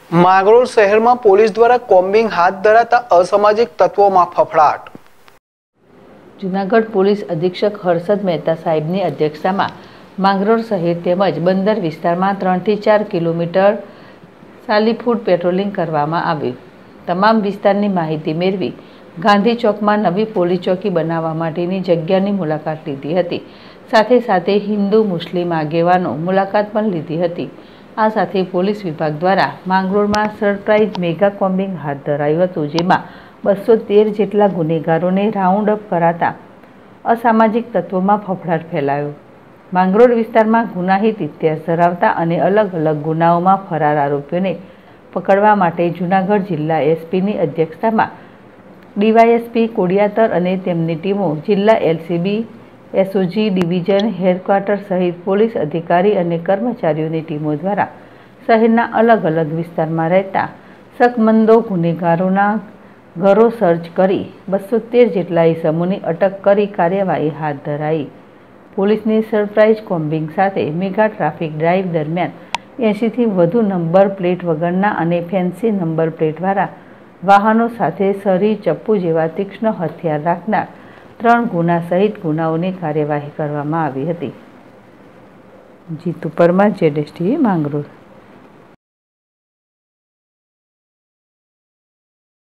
માંગરોળ શહેરમાં પોલીસ દ્વારા કોમ્બિંગ હાથ ધરાતા અસામાજિક તત્વોમાં ફફડાટ। જૂનાગઢ પોલીસ અધિક્ષક હર્ષદ મહેતા સાહેબની અધ્યક્ષતામાં માંગરોળ શહેર તેમજ બંદર વિસ્તારમાં 3 થી 4 કિલોમીટર સાલીફૂટ પેટ્રોલિંગ કરવામાં આવ્યું। તમામ વિસ્તારની માહિતી મેળવી ગાંધી ચોકમાં નવી પોલીસ ચોકી બનાવવા માટેની જગ્યાની મુલાકાત લીધી હતી। સાથે સાથે હિન્દુ મુસ્લિમ આગેવાનો મુલાકાત પણ લીધી હતી। આ સાથે પોલીસ વિભાગ દ્વારા માંગરોળમાં સરપ્રાઇઝ મેગા કોમ્બિંગ હાથ ધરાયું હતું, જેમાં 213 જેટલા ગુનેગારોને રાઉન્ડ અપ કરાતા અસામાજિક તત્વોમાં ફફડાટ ફેલાયો। માંગરોળ વિસ્તારમાં ગુનાહિત ઇતિહાસ ધરાવતા અને અલગ અલગ ગુનાઓમાં ફરાર આરોપીઓને પકડવા માટે જૂનાગઢ જિલ્લા એસપીની અધ્યક્ષતામાં ડીવાયએસપી કોડિયાતર અને તેમની ટીમો જિલ્લા એલસીબી એસઓજી ડિવિઝન હેડક્વાર્ટર સહિત પોલીસ અધિકારી અને કર્મચારીઓની ટીમો દ્વારા શહેરના અલગ અલગ વિસ્તારમાં રહેતા શકમંદો ગુનેગારોના ઘરો સર્ચ કરી 213 જેટલા ઇસમોની અટક કરી કાર્યવાહી હાથ ધરાઈ। પોલીસની સરપ્રાઇઝ કોમ્બિંગ સાથે મેગા ટ્રાફિક ડ્રાઇવ દરમિયાન 80 થી વધુ નંબર પ્લેટ વગરના અને ફેન્સી નંબર પ્લેટવાળા વાહનો સાથે સરી, ચપ્પુ જેવા તીક્ષ્ણ હથિયાર રાખનાર 3 ગુના સહિત ગુનાઓની કાર્યવાહી કરવામાં આવી હતી। જીતુ પરમાર, ZSTV માંગરોળ।